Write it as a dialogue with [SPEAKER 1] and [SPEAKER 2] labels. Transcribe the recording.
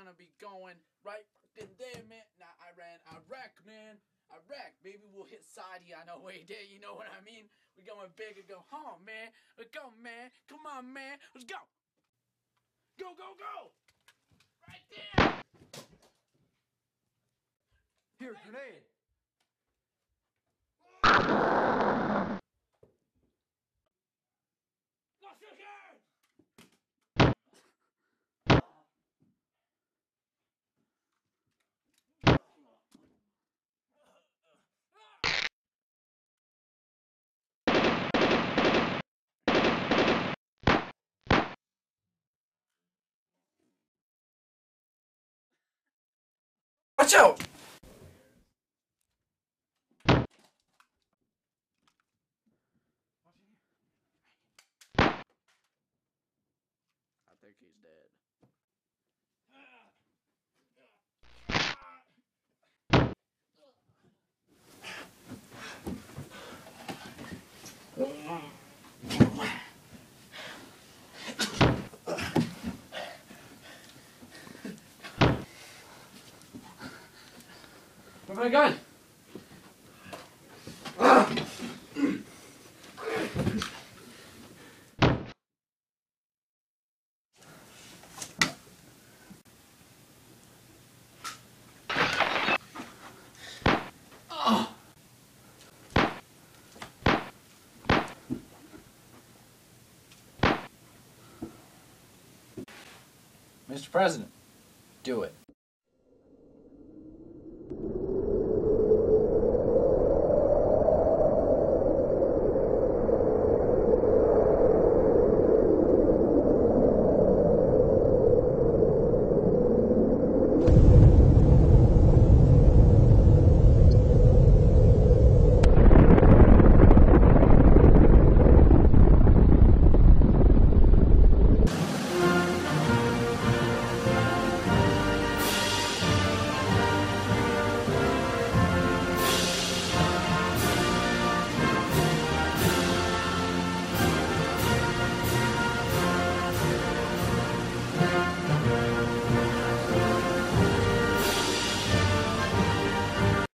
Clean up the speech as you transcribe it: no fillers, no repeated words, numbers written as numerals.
[SPEAKER 1] gonna be going right fucking there, man. Now Iran, Iraq, man. Iraq, maybe we'll hit Saudi on our way there, you know what I mean? We're going big and go home, man. Let's go, man. Come on, man. Let's go. Go, go, go. Right there.
[SPEAKER 2] Here, grenade.
[SPEAKER 1] Lost your guard. Watch out! I think he's dead. Where's my gun?
[SPEAKER 2] Mr. President, do it.